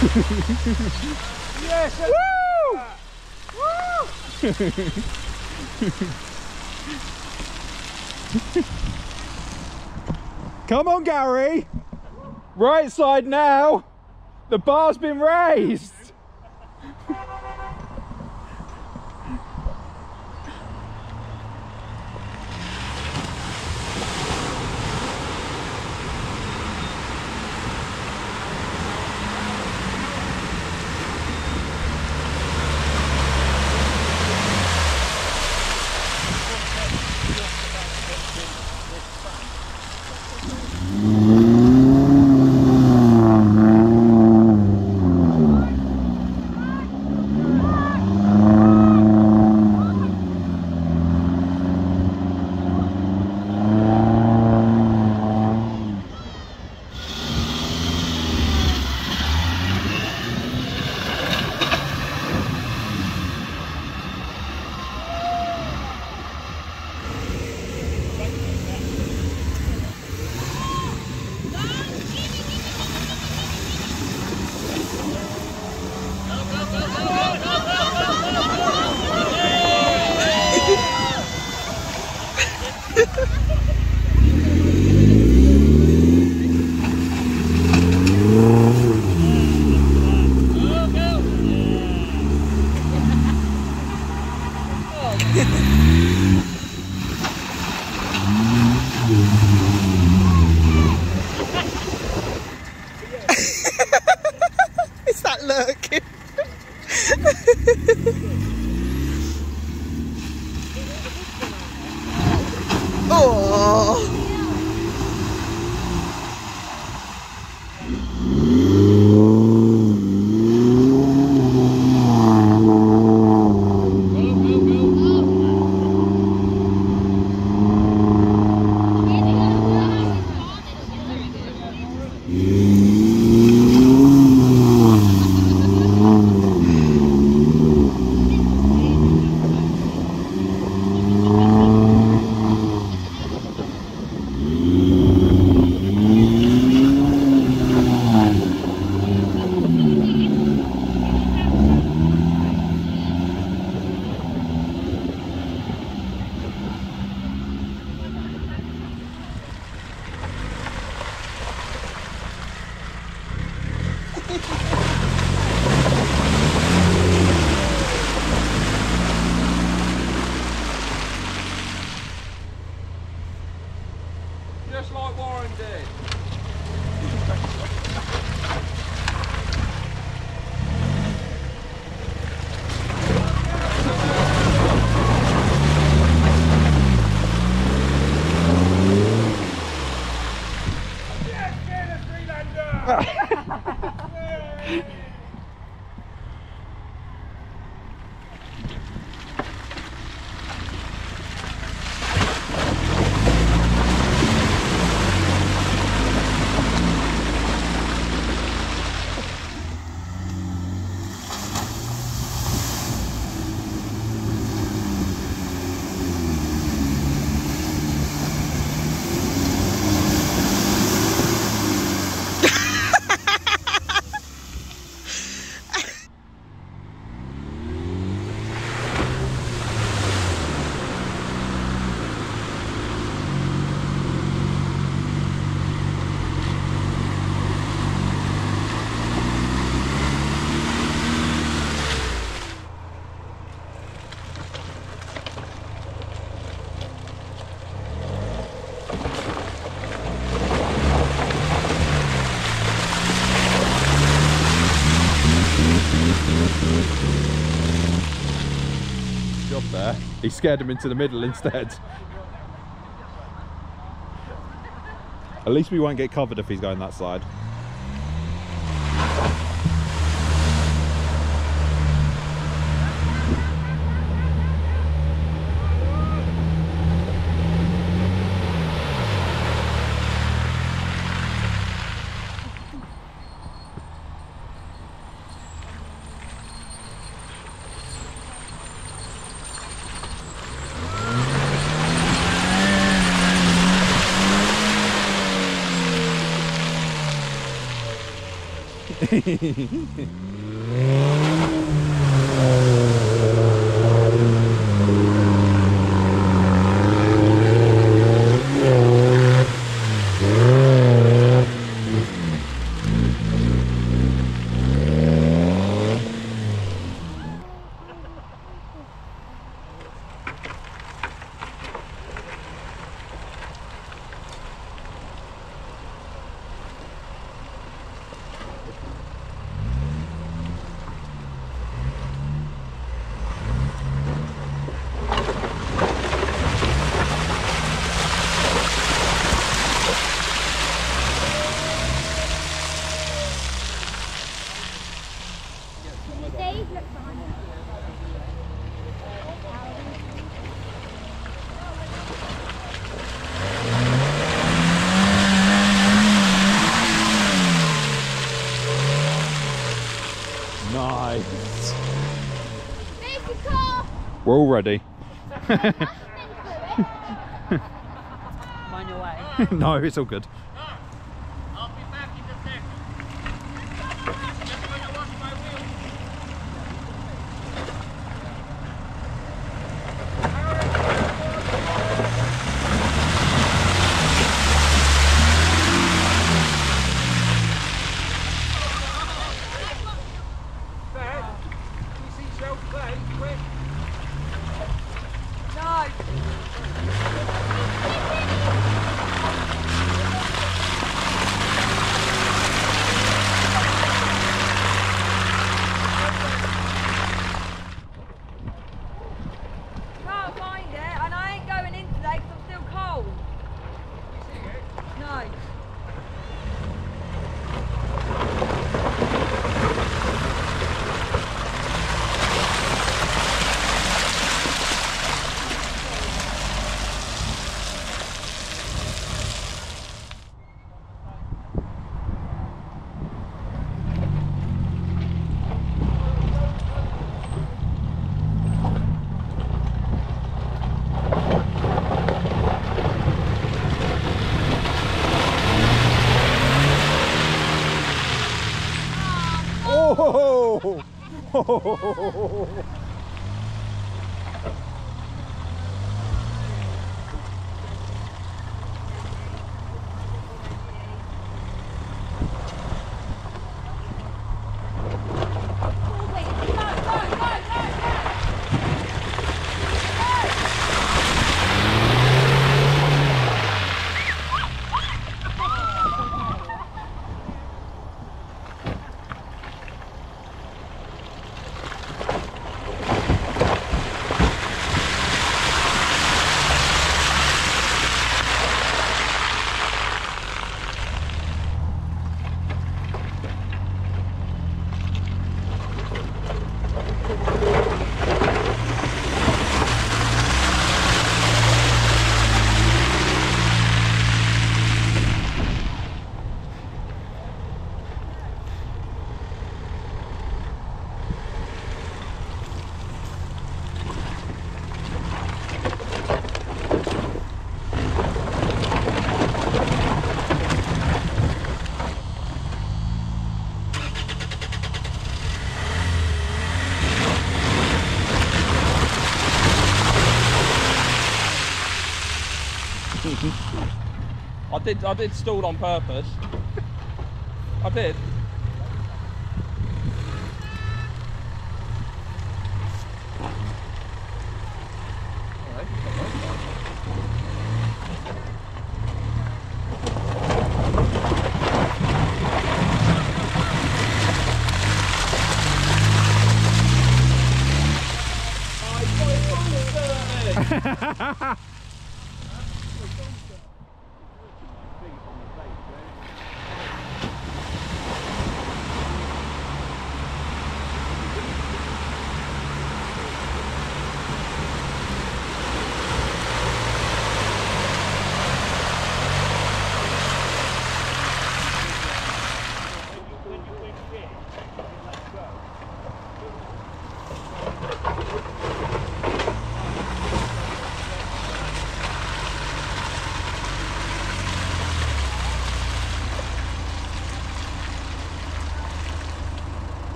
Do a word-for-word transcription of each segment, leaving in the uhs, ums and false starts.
Yes! Woo! Woo! Come on, Gary. Right side now. The bar's been raised. Is that lurking? Oh! Just like Warren did. Yes, get a Freelander! Job there. He scared him into the middle instead. At least we won't get covered if he's going that side. Nice. We're all ready. Mind your way. No, it's all good. I'll be back in a second. Just gonna wash my wheels. Dad, can you see yourself play? Quick. Can't find it, and I ain't going in today because I'm still cold. You see it? No. Oh! I did. I did stall on purpose. I did.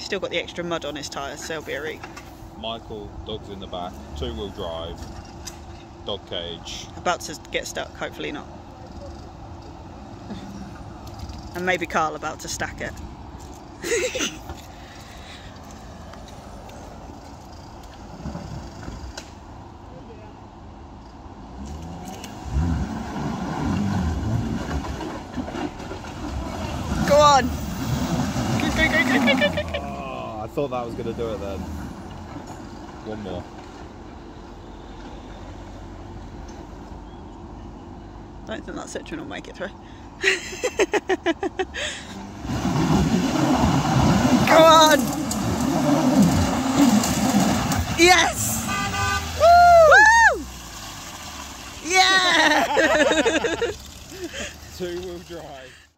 He's still got the extra mud on his tyres, so he'll be a reek. Michael, dog's in the back, two-wheel drive, dog cage. About to get stuck, hopefully not. And maybe Carl about to stack it. Go on! Oh, I thought that was going to do it then. One more. I don't think that Citroen will make it through. Go on! Yes! Woo! Woo! Yeah! Two-wheel drive.